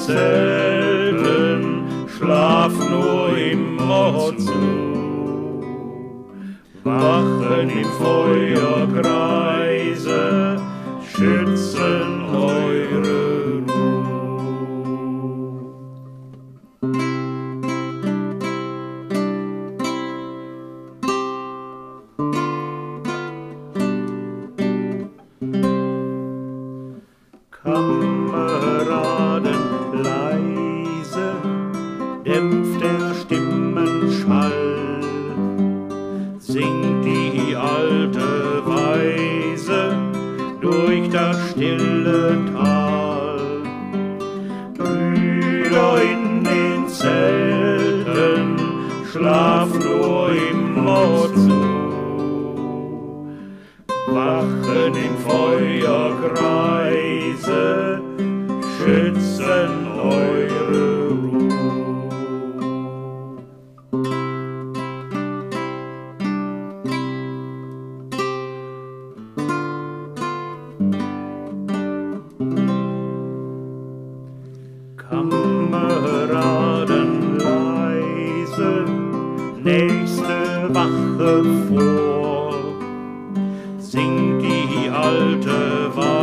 Zelten, schlaft nur immer zu. Wachen im Feuerkreise, schützen eure Ruhe. Kameraden, leise dämpft der Stimmen Schall, singt die alte Weise durch das stille Tal. Brüder in den Zelten, schlaft nur immer zu. Wachen im Feuerkreise, schützen eure Ruhe. Kameraden, leise, nächste Wache vor, singt die alte Wahrheit